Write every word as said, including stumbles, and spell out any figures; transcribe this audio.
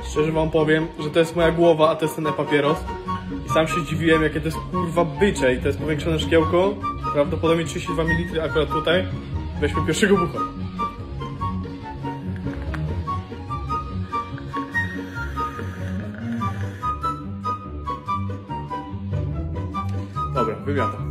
Szczerze wam powiem, że to jest moja głowa, a to jest ten e-papieros. I sam się dziwiłem, jakie to jest kurwa bycze. I to jest powiększone szkiełko. Prawdopodobnie trzydzieści dwa mililitry akurat tutaj. Weźmy pierwszego bucha. Dobra, wymiatam.